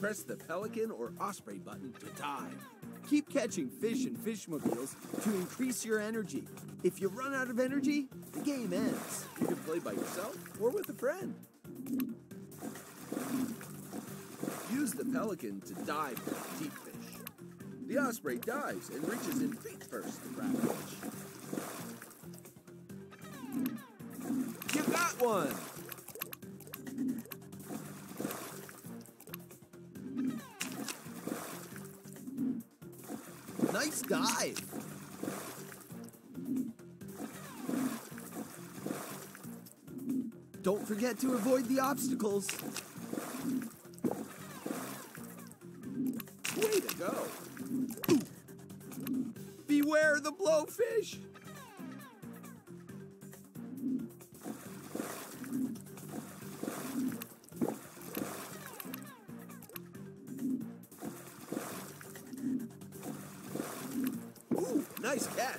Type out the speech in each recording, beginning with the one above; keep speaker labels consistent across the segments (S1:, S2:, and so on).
S1: Press the pelican or osprey button to dive. Keep catching fish and fishmobiles to increase your energy. If you run out of energy, the game ends. You can play by yourself or with a friend. Use the pelican to dive for deep fish. The osprey dives and reaches in feet first to grab fish. You got one! Nice dive! Don't forget to avoid the obstacles. Way to go! Beware the blowfish! Ooh, nice catch!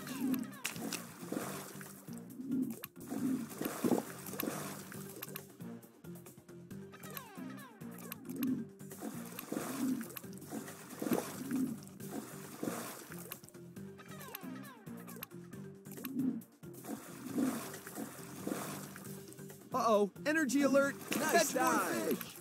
S1: Uh-oh, energy alert!
S2: Nice
S1: Catch more
S2: dive.
S1: fish!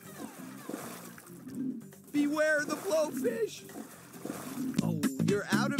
S1: Beware the blowfish! Oh, you're out of